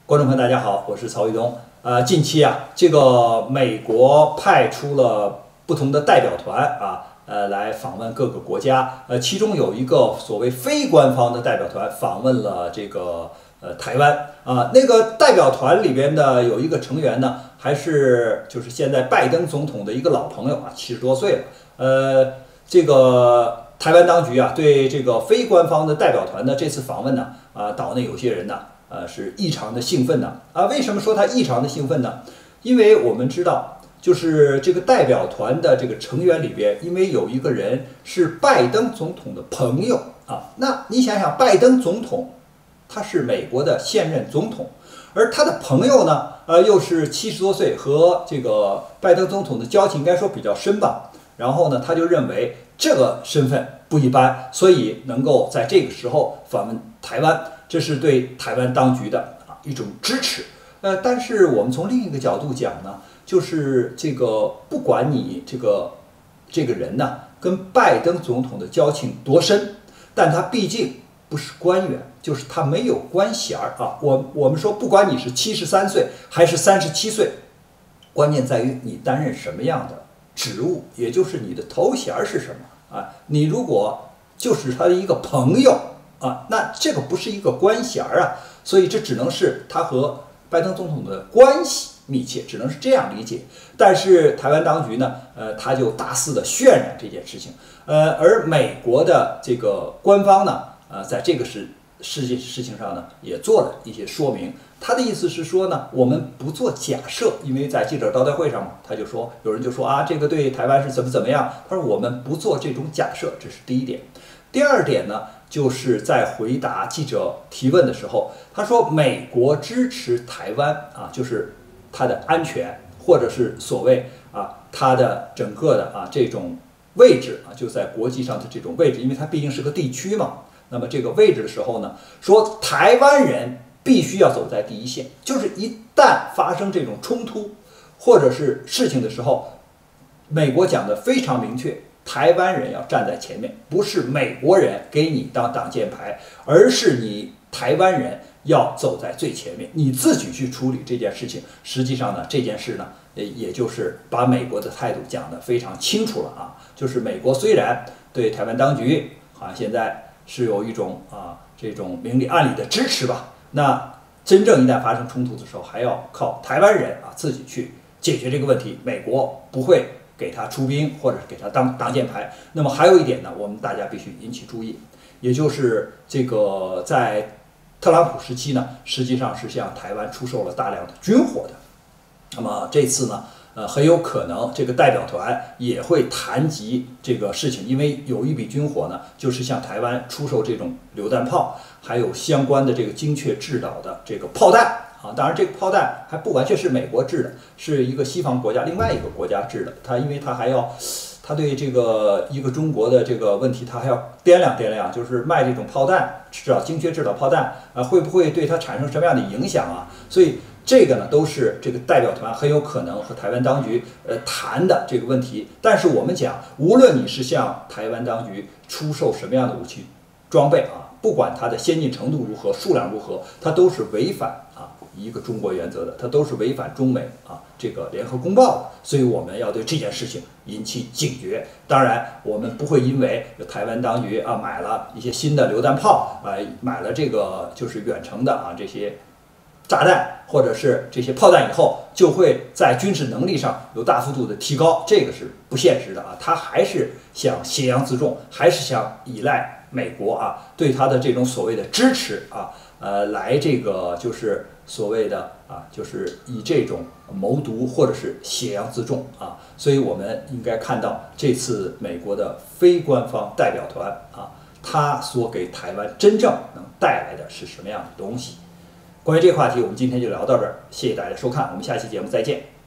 观众朋友，大家好，我是曹玉东。近期这个美国派出了不同的代表团来访问各个国家。其中有一个所谓非官方的代表团访问了这个台湾那个代表团里边的有一个成员呢，还是就是现在拜登总统的一个老朋友70多岁了。这个台湾当局对这个非官方的代表团的这次访问呢，岛内有些人呢。是异常的兴奋的为什么说他异常的兴奋呢？因为我们知道，就是这个代表团的这个成员里边，因为有一个人是拜登总统的朋友那你想想，拜登总统他是美国的现任总统，而他的朋友呢，又是70多岁，和这个拜登总统的交情应该说比较深吧。然后呢，他就认为这个身份不一般，所以能够在这个时候访问台湾。这是对台湾当局的一种支持，但是我们从另一个角度讲呢，就是这个不管你这个人呢跟拜登总统的交情多深，但他毕竟不是官员，就是他没有官衔我们说，不管你是73岁还是37岁，关键在于你担任什么样的职务，也就是你的头衔是什么你如果就是他的一个朋友。那这个不是一个官衔所以这只能是他和拜登总统的关系密切，只能是这样理解。但是台湾当局呢，他就大肆的渲染这件事情，而美国的这个官方呢，在这个事情上呢，也做了一些说明。他的意思是说呢，我们不做假设，因为在记者招待会上嘛，他就说，有人就说这个对台湾是怎么样，他说我们不做这种假设，这是第一点。第二点呢，就是在回答记者提问的时候，他说美国支持台湾就是它的安全，或者是所谓它的整个的这种位置就在国际上的这种位置，因为它毕竟是个地区嘛。那么这个位置的时候呢，说台湾人必须要走在第一线，就是一旦发生这种冲突或者是事情的时候，美国讲的非常明确。台湾人要站在前面，不是美国人给你当挡箭牌，而是你台湾人要走在最前面，你自己去处理这件事情。实际上呢，这件事呢，也就是把美国的态度讲得非常清楚了就是美国虽然对台湾当局好像现在是有一种这种明里暗里的支持吧，那真正一旦发生冲突的时候，还要靠台湾人自己去解决这个问题，美国不会给他出兵，或者给他当挡箭牌。那么还有一点呢，我们大家必须引起注意，也就是这个在特朗普时期呢，实际上是向台湾出售了大量的军火的。那么这次呢，很有可能这个代表团也会谈及这个事情，因为有一笔军火呢，就是向台湾出售这种榴弹炮，还有相关的这个精确制导的这个炮弹。当然这个炮弹还不完全是美国制的，是一个西方国家另外一个国家制的。因为他对这个一个中国的这个问题，他还要掂量，就是卖这种炮弹，精确制导炮弹会不会对它产生什么样的影响所以这个呢，都是这个代表团很有可能和台湾当局谈的这个问题。但是我们讲，无论你是向台湾当局出售什么样的武器装备不管它的先进程度如何，数量如何，它都是违反一个中国原则的，它都是违反中美这个联合公报的。所以我们要对这件事情引起警觉。当然，我们不会因为台湾当局买了一些新的榴弹炮买了这个就是远程的这些炸弹或者是这些炮弹以后，就会在军事能力上有大幅度的提高，这个是不现实的他还是想挟洋自重，还是想依赖美国对他的这种所谓的支持来这个就是所谓的就是以这种谋独或者是挟洋自重所以我们应该看到这次美国的非官方代表团他所给台湾真正能带来的是什么样的东西。关于这个话题，我们今天就聊到这儿，谢谢大家收看，我们下期节目再见。